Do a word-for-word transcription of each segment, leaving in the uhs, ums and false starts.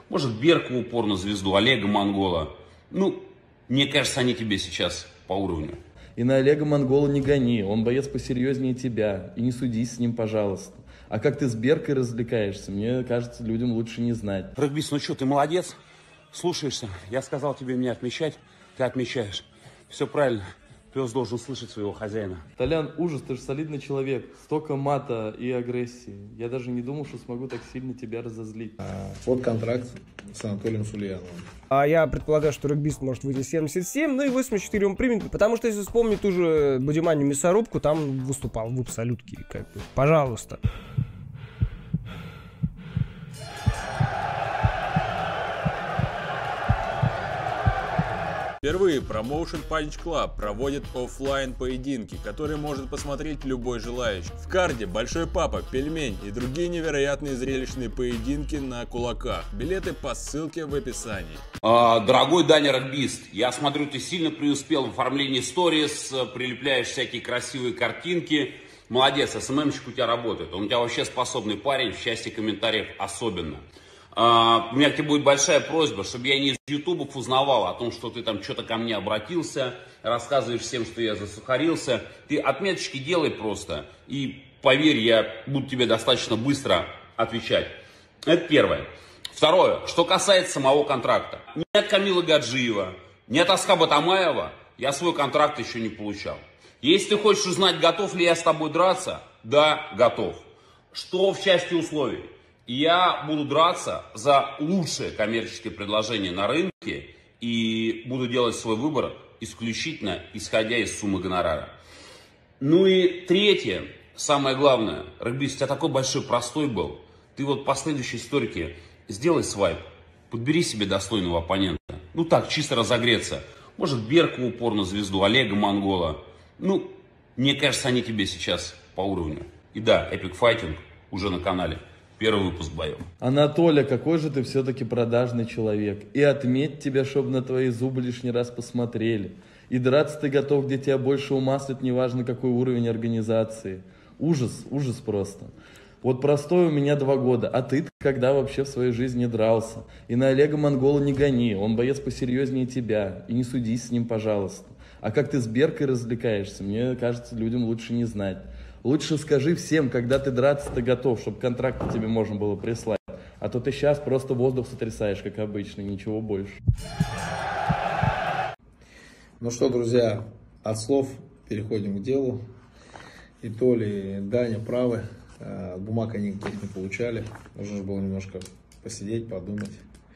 Может, Беркову порнозвезду, Олега Монгола. Ну, мне кажется, они тебе сейчас по уровню. И на Олега Монгола не гони, он боец посерьезнее тебя. И не судись с ним, пожалуйста. А как ты с Беркой развлекаешься, мне кажется, людям лучше не знать. Регбист, ну что, ты молодец, слушаешься. Я сказал тебе меня отмечать, ты отмечаешь. Все правильно. Пес должен слышать своего хозяина. Толян, ужас, ты же солидный человек. Столько мата и агрессии. Я даже не думал, что смогу так сильно тебя разозлить. А, вот контракт с Анатолием Сульяновым. А я предполагаю, что регбист может выйти семьдесят семь, ну и восемьдесят четыре он примет. Потому что, если вспомнить ту же Бодиманию Мясорубку, там выступал в абсолютке. Как бы, пожалуйста. Впервые Promotion Punch Club проводит оффлайн поединки, которые может посмотреть любой желающий. В карде Большой Папа, Пельмень и другие невероятные зрелищные поединки на кулаках. Билеты по ссылке в описании. А, дорогой Даня Регбист, я смотрю, ты сильно преуспел в оформлении сторис, прилепляешь всякие красивые картинки. Молодец, эс эм эм-щик у тебя работает. Он у тебя вообще способный парень, в части комментариев особенно. Uh, у меня к тебе будет большая просьба, чтобы я не из ютубов узнавал о том, что ты там что-то ко мне обратился, рассказываешь всем, что я засухарился. Ты отметочки делай просто, и поверь, я буду тебе достаточно быстро отвечать. Это первое. Второе, что касается самого контракта. Ни от Камила Гаджиева, ни от Асхаба Тамаева я свой контракт еще не получал. Если ты хочешь узнать, готов ли я с тобой драться, да, готов. Что в части условий? Я буду драться за лучшее коммерческое предложение на рынке и буду делать свой выбор исключительно исходя из суммы гонорара. Ну и третье, самое главное, регбист, у тебя такой большой простой был. Ты вот по следующей историке сделай свайп, подбери себе достойного оппонента. Ну так, чисто разогреться. Может, Беркову порнозвезду, Олега Монгола. Ну, мне кажется, они тебе сейчас по уровню. И да, Epic Fighting уже на канале. Первый выпуск боев. Анатолий, какой же ты все-таки продажный человек. И отметь тебя, чтобы на твои зубы лишний раз посмотрели. И драться ты готов, где тебя больше умаслит, неважно какой уровень организации. Ужас, ужас просто. Вот простой у меня два года, а ты когда вообще в своей жизни дрался? И на Олега Монгола не гони, он боец посерьезнее тебя. И не судись с ним, пожалуйста. А как ты с Беркой развлекаешься, мне кажется, людям лучше не знать. Лучше скажи всем, когда ты драться-то готов, чтобы контракт тебе можно было прислать. А то ты сейчас просто воздух сотрясаешь, как обычно, ничего больше. Ну что, друзья, от слов переходим к делу. И Толя, и Даня правы. Бумаг они никаких не получали. Нужно было немножко посидеть, подумать.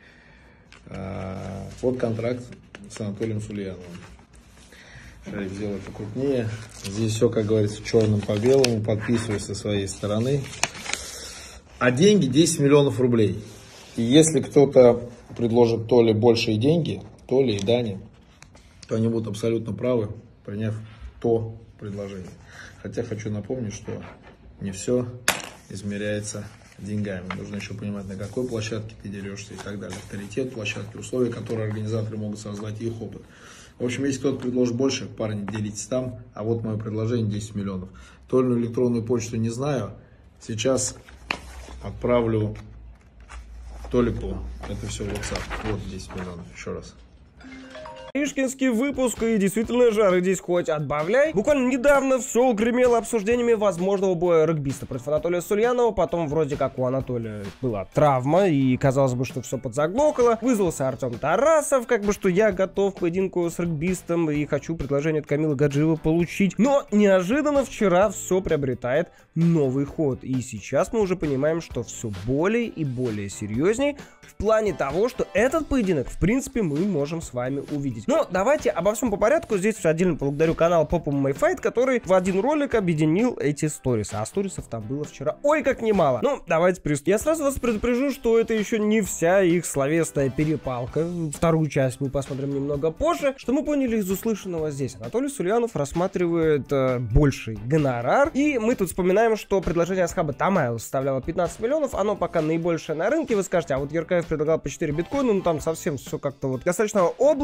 Вот контракт с Анатолием Сульяновым. Шарик сделать покрупнее. Здесь все, как говорится, черным по белому. Подписывай со своей стороны. А деньги десять миллионов рублей. И если кто-то предложит Толе большие деньги, Толе и Дане, то они будут абсолютно правы, приняв то предложение. Хотя хочу напомнить, что не все измеряется деньгами. Нужно еще понимать, на какой площадке ты дерешься и так далее. Авторитет площадки, условия, которые организаторы могут создать, и их опыт. В общем, если кто-то предложит больше, парни, делитесь там. А вот мое предложение десять миллионов. Тольную электронную почту не знаю. Сейчас отправлю Толику это все в WhatsApp. Вот десять миллионов. Еще раз. Ишкинский выпуск, и действительно жары здесь хоть отбавляй. Буквально недавно все гремело обсуждениями возможного боя регбиста против Анатолия Сульянова. Потом вроде как у Анатолия была травма, и казалось бы, что все подзаглохало. Вызвался Артем Тарасов, как бы, что я готов к поединку с регбистом и хочу предложение от Камила Гаджиева получить. Но неожиданно вчера все приобретает новый ход. И сейчас мы уже понимаем, что все более и более серьезней в плане того, что этот поединок, в принципе, мы можем с вами увидеть. Но давайте обо всем по порядку. Здесь отдельно благодарю канал Pop эм эм а Fight, который в один ролик объединил эти сторисы. А сторисов там было вчера ой как немало. Ну, давайте приступим. Я сразу вас предупрежу, что это еще не вся их словесная перепалка. Вторую часть мы посмотрим немного позже. Что мы поняли из услышанного здесь? Анатолий Сульянов рассматривает э, больший гонорар. И мы тут вспоминаем, что предложение Асхаба Тамаева составляло пятнадцать миллионов. Оно пока наибольшее на рынке. Вы скажете, а вот Еркаев предлагал по четыре биткоина. Ну, там совсем все как-то вот достаточно облачно. Ну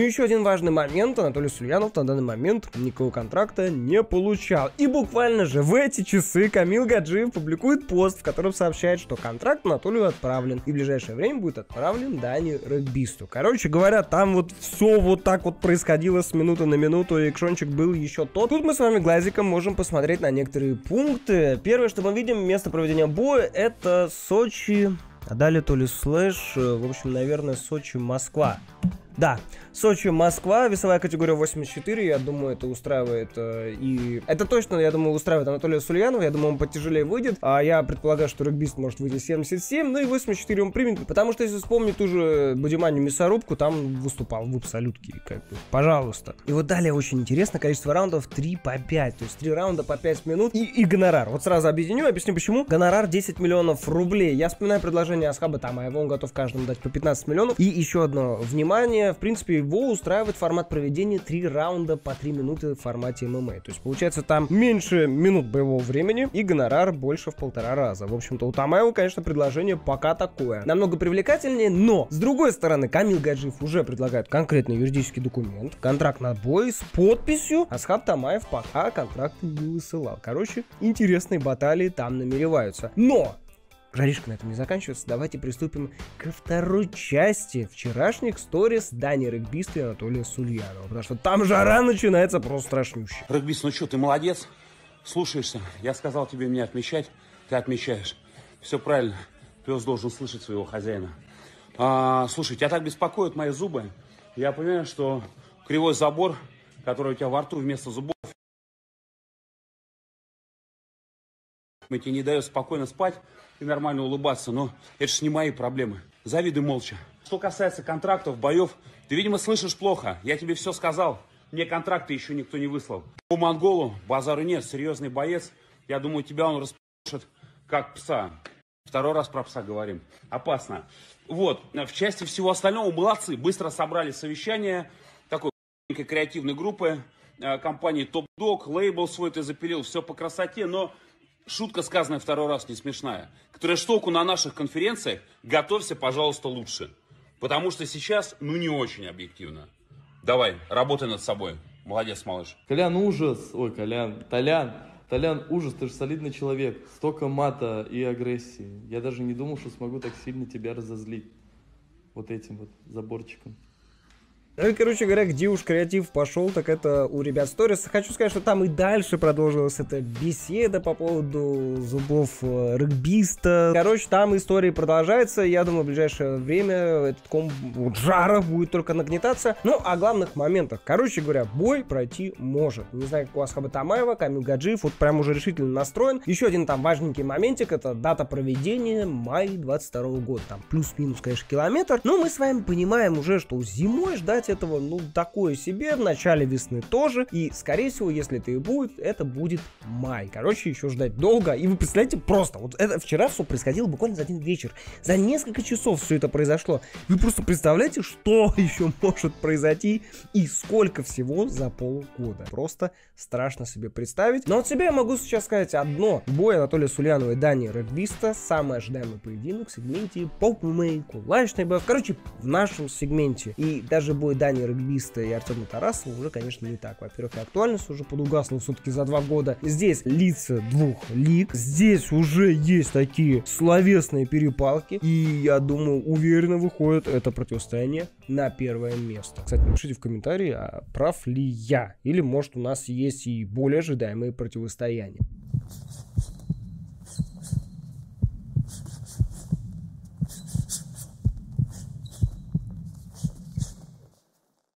и еще один важный момент. Анатолий Сульянов на данный момент никакого контракта не получал. И буквально же в эти часы Камил Гаджиев публикует пост, в котором сообщает, что контракт Анатолию отправлен. И в ближайшее время будет отправлен Дани Регбисту. Короче говоря, там вот все вот так вот происходило с минуты на минуту, и экшончик был еще тот. Тут мы с вами глазиком можем посмотреть на некоторые пункты. Первое, что мы видим, место проведения боя, это Сочи, а далее то ли слэш, в общем, наверное, Сочи, Москва. Да, Сочи, Москва, весовая категория восемьдесят четыре, я думаю, это устраивает э, и... Это точно, я думаю, устраивает Анатолия Сульянова, я думаю, он потяжелее выйдет, а я предполагаю, что регбист может выйти семьдесят семь, ну и восемьдесят четыре он примет, потому что, если вспомнить ту же Бодиманию мясорубку, там выступал в абсолютке, как бы, пожалуйста. И вот далее очень интересно, количество раундов три по пять, то есть три раунда по пять минут и, и гонорар. Вот сразу объединю, объясню почему. Гонорар десять миллионов рублей. Я вспоминаю предложение Асхаба Тамаева, он готов каждому дать по пятнадцать миллионов. И еще одно внимание, в принципе, его устраивает формат проведения три раунда по три минуты в формате эм эм а. То есть, получается, там меньше минут боевого времени и гонорар больше в полтора раза. В общем-то, у Тамаева, конечно, предложение пока такое. Намного привлекательнее, но, с другой стороны, Камил Гаджиев уже предлагает конкретный юридический документ, контракт на бой с подписью. Асхаб Тамаев пока контракт не высылал. Короче, интересные баталии там намереваются. Но... Жаришка на этом не заканчивается, давайте приступим ко второй части вчерашних сторис Дани Регбиста и Анатолия Сульянова, потому что там жара начинается просто страшнющая. Регбист, ну что, ты молодец, слушаешься, я сказал тебе мне отмечать, ты отмечаешь, все правильно, пес должен слышать своего хозяина. А, слушай, тебя так беспокоят мои зубы, я понимаю, что кривой забор, который у тебя во рту вместо зубов, тебе не дает спокойно спать и нормально улыбаться, но это ж не мои проблемы. Завидуй молча. Что касается контрактов, боев, ты, видимо, слышишь плохо. Я тебе все сказал. Мне контракты еще никто не выслал. По монголу базару нет, серьезный боец. Я думаю, тебя он распишет как пса. Второй раз про пса говорим. Опасно. Вот, в части всего остального молодцы. Быстро собрали совещание такой креативной группы компании Top Dog. Лейбл свой ты запилил, все по красоте, но... Шутка, сказанная второй раз, не смешная. К трэш-току на наших конференциях готовься, пожалуйста, лучше. Потому что сейчас, ну, не очень объективно. Давай, работай над собой. Молодец, малыш. Колян, ужас. Ой, Колян. Толян. Толян, ужас. Ты же солидный человек. Столько мата и агрессии. Я даже не думал, что смогу так сильно тебя разозлить. Вот этим вот заборчиком. Ну и, короче говоря, где уж креатив пошел, так это у ребят сторис. Хочу сказать, что там и дальше продолжилась эта беседа по поводу зубов э, регбиста. Короче, там история продолжается. Я думаю, в ближайшее время этот ком вот, жара будет только нагнетаться. Ну, о главных моментах. Короче говоря, бой пройти может. Не знаю, как у Асхаба Тамаева, Камил Гаджиев вот прям уже решительно настроен. Еще один там важненький моментик, это дата проведения май двадцать второго года. Там плюс-минус, конечно, километр. Но мы с вами понимаем уже, что зимой ждать этого, ну, такое себе, в начале весны тоже, и, скорее всего, если это и будет, это будет май. Короче, еще ждать долго, и вы представляете, просто, вот это вчера все происходило буквально за один вечер, за несколько часов все это произошло, вы просто представляете, что еще может произойти, и сколько всего за полгода, просто страшно себе представить. Но от себя я могу сейчас сказать одно: бой Анатолия Сульянова и Дани Регбиста, самый ожидаемый поединок в сегменте поп эм эм а, кулачный бой, короче, в нашем сегменте, и даже бой Дани Регбиста и Артема Тарасова уже, конечно, не так. Во-первых, и актуальность уже подугасла все-таки за два года. Здесь лица двух лиг. Здесь уже есть такие словесные перепалки. И, я думаю, уверенно выходит это противостояние на первое место. Кстати, напишите в комментарии, а прав ли я. Или, может, у нас есть и более ожидаемые противостояния.